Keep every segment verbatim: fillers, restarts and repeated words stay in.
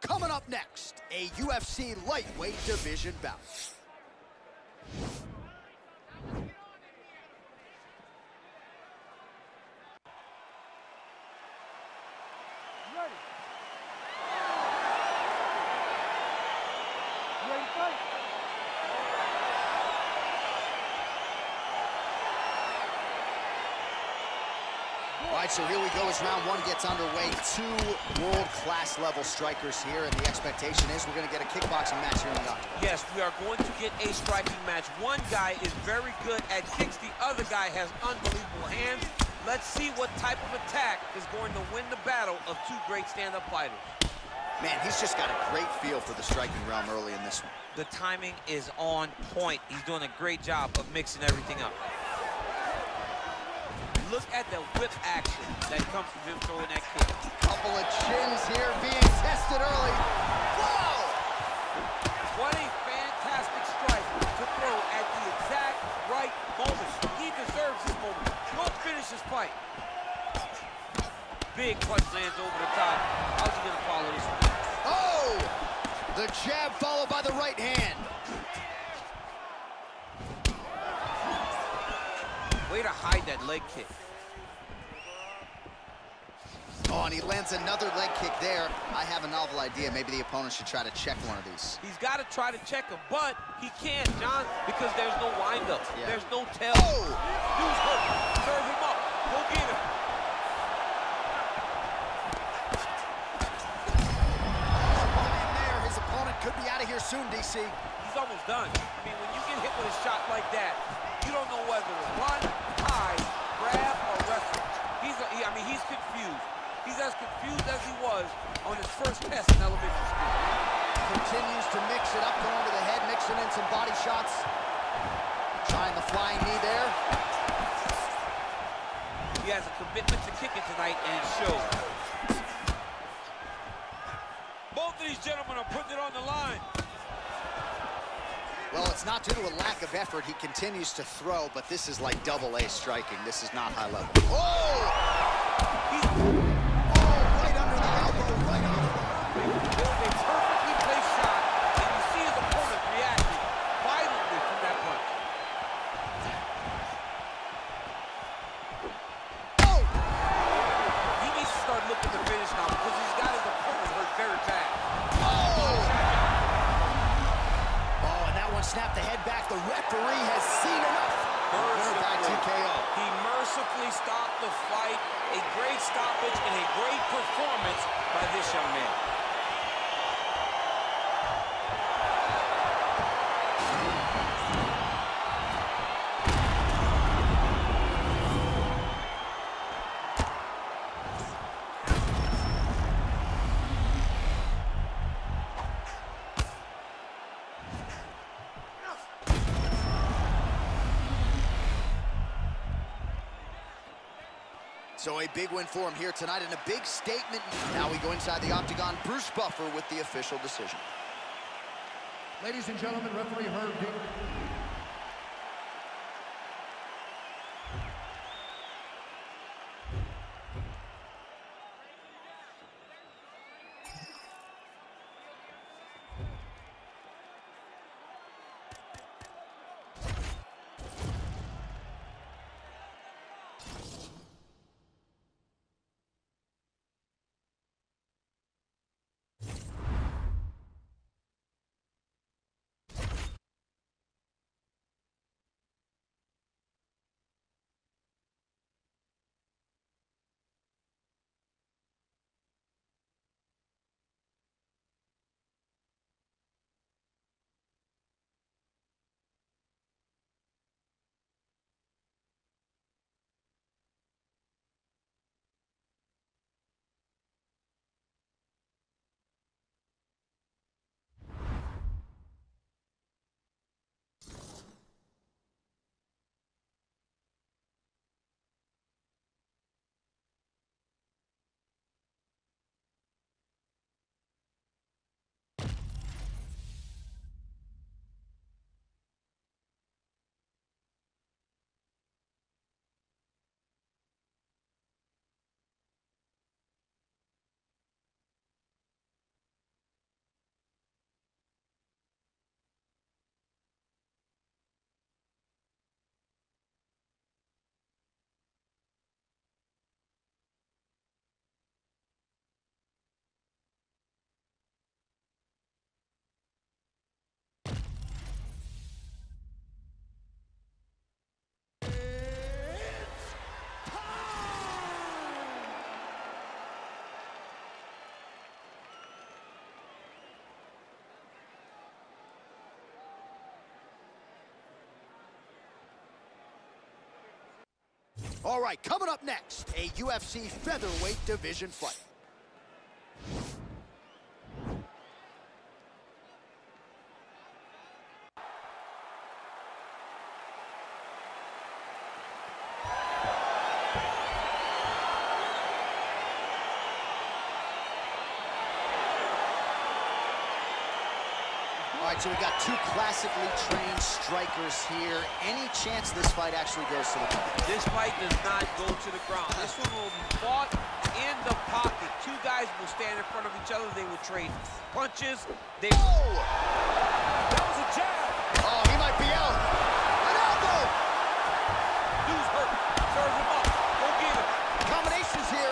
Coming up next, a U F C lightweight division bout. Ready. Ready, fight. All right, so here we go as round one gets underway. Two world-class level strikers here, and the expectation is we're going to get a kickboxing match here in the octagon. Yes, we are going to get a striking match. One guy is very good at kicks. The other guy has unbelievable hands. Let's see what type of attack is going to win the battle of two great stand-up fighters. Man, he's just got a great feel for the striking realm early in this one. The timing is on point. He's doing a great job of mixing everything up. Look at the whip action that comes from him throwing that kick. Couple of chins here being tested early. Whoa! What a fantastic strike to throw at the exact right moment. He deserves this moment. Go finish his fight. Big punch lands over the top. How's he gonna follow this one? Oh! The jab followed by the right hand. Way to hide that leg kick. Oh, and he lands another leg kick there. I have a novel idea. Maybe the opponent should try to check one of these. He's got to try to check him, but he can't, John, because there's no windup. Yeah. There's no tail. Oh! Dude's hurt. Serve him up. Go get him. And there, his opponent could be out of here soon, D C. He's almost done. I mean, when you get hit with a shot like that, you don't know whether to run, hide, grab, or wrestle. He's, a, he, I mean, he's confused. He's as confused as he was on his first test in elementary school. Continues to mix it up, going to the head, mixing in some body shots. Trying the flying knee there. He has a commitment to kicking tonight, and it shows. Both of these gentlemen are putting it on the line. Well, it's not due to a lack of effort. He continues to throw, but this is like double A striking. This is not high level. Oh! He's Oh, right under the elbow, right under the elbow. It was a perfectly placed shot, and you see his opponent reacting violently from that punch. Oh! He needs to start looking to finish now because he's got his opponent hurt very bad. Oh! Oh, and that one snapped the head back. The referee has seen enough. Winner by T K O. He mercifully stopped the fight. A great stoppage and a great performance by this young man. So a big win for him here tonight and a big statement. Now we go inside the octagon. Bruce Buffer with the official decision. Ladies and gentlemen, referee Herb Dean. All right, coming up next, a U F C featherweight division fight. All right, so we got two classically trained strikers here. Any chance this fight actually goes to the ground? This fight does not go to the ground. This one will be fought in the pocket. Two guys will stand in front of each other. They will trade punches. They. Oh! That was a jab. Oh, he might be out. An elbow! Dude's hurt. Serve him up. Go get him. Combinations here.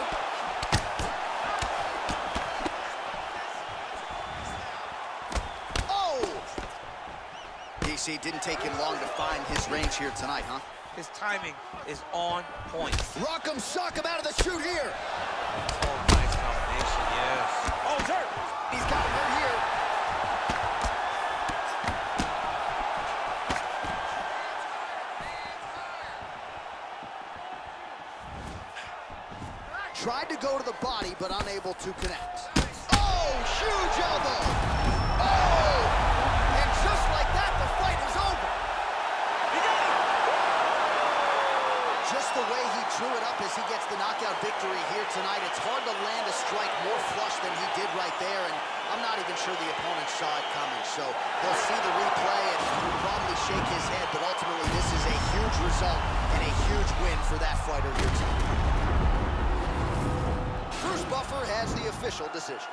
D C didn't take him long to find his range here tonight, huh? His timing is on point. Rock'em sock him out of the chute here. Oh, nice combination, yes. Oh, he's hurt. He's got him hurt here. Tried to go to the body, but unable to connect. Oh, huge elbow. Oh! And just like that, the fight is over. He got it. Just the way he drew it up as he gets the knockout victory here tonight, it's hard to land a strike more flush than he did right there, and I'm not even sure the opponent saw it coming. So they'll see the replay and probably shake his head, but ultimately this is a huge result and a huge win for that fighter here tonight. Bruce Buffer has the official decision.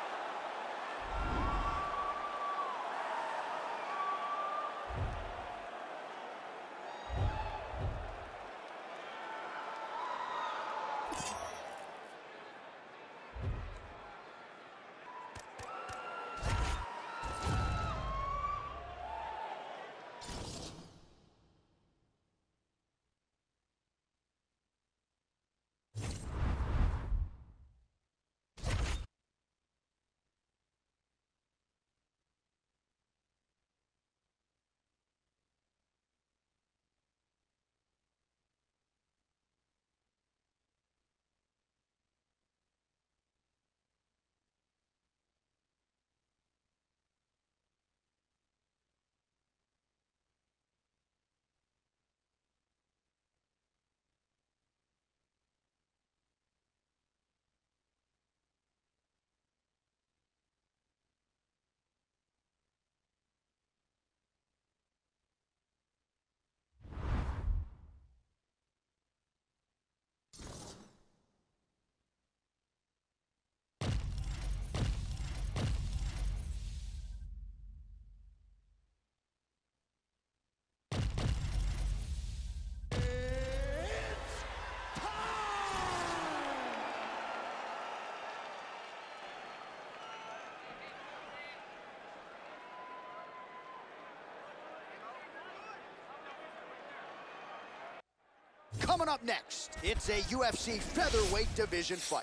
Coming up next, it's a U F C featherweight division fight.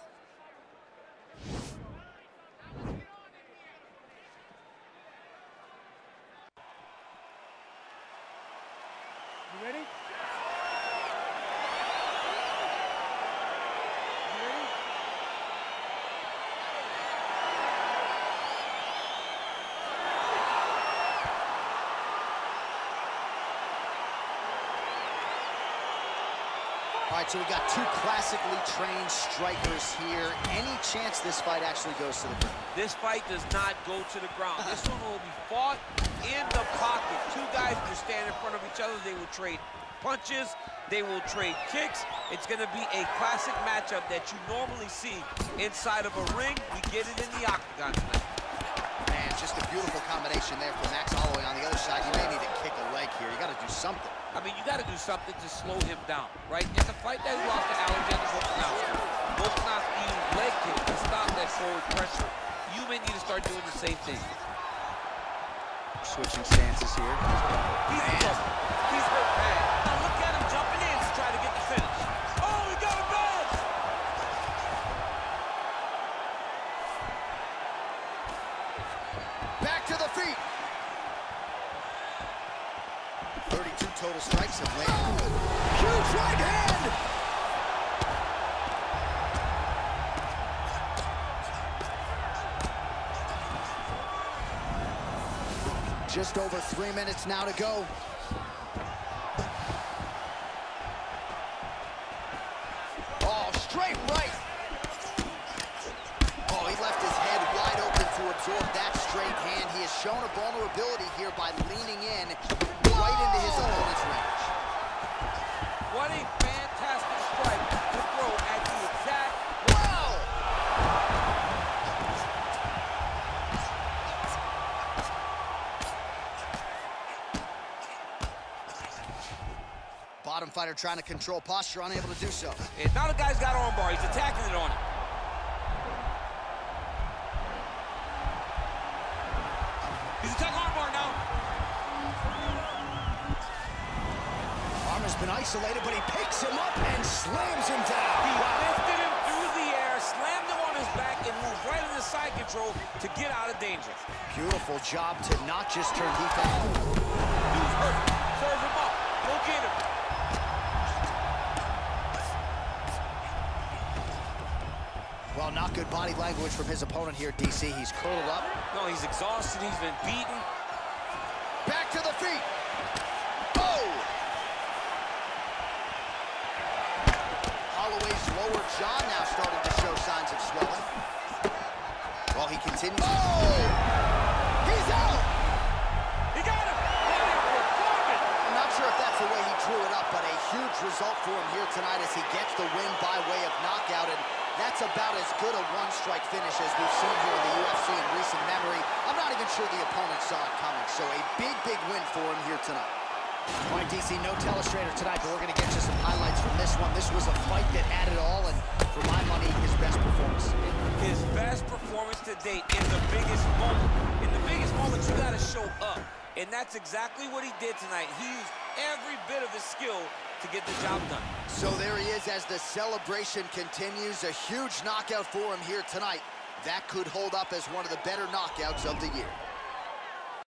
You ready? You ready? All right, so we got two classically trained strikers here. Any chance this fight actually goes to the ground? This fight does not go to the ground. This one will be fought in the pocket. Two guys will stand in front of each other. They will trade punches. They will trade kicks. It's going to be a classic matchup that you normally see inside of a ring. We get it in the octagon tonight. Man, just a beautiful combination there from Max Holloway on the other side. You may need to kick a leg here. You got to do something. I mean, you got to do something to slow him down, right? In the fight that he lost to Alexander Volkanovski, Volkanovski used leg kick to stop that forward pressure. You may need to start doing the same thing. Switching stances here. He's in trouble. He's hurt bad. Now look at him jumping in to try to get the finish. Oh, he got him bad! Back to the feet. thirty-two total strikes have landed. Huge right hand! Just over three minutes now to go. Oh, straight right. Oh, he left his head wide open to absorb that straight hand. He has shown a vulnerability here by leaning in right into his opponent's range. What a fantastic strike to throw at the exact... Wow! Bottom fighter trying to control posture, unable to do so. And now the guy's got armbar. He's attacking it on him. He's attacking armbar now. Arm has been isolated, but he picks him up and slams him down. He lifted him through the air, slammed him on his back, and moved right into side control to get out of danger. Beautiful job to not just turn defense. Dude's hurt. Serve him up. Go get him. Well, not good body language from his opponent here, D C. He's curled up. No, he's exhausted. He's been beaten. Back to the feet. Oh! Holloway's lower jaw now starting to show signs of swelling. Well, he continues. Oh! He's out! He got him! I'm not sure if that's the way he drew it up, but a huge result for him here tonight as he gets the win by way of knockout. And that's about as good a one-strike finish as we've seen here in the U F C in recent memory. I'm not even sure the opponent saw it coming, so a big, big win for him here tonight. All right, D C, no telestrator tonight, but we're going to get you some highlights from this one. This was a fight that had it all, and for my money, his best performance. His best performance to date in the biggest moment. In the biggest moment, you got to show up, and that's exactly what he did tonight. He used every bit of his skill to get the job done. So there he is as the celebration continues. A huge knockout for him here tonight. That could hold up as one of the better knockouts of the year.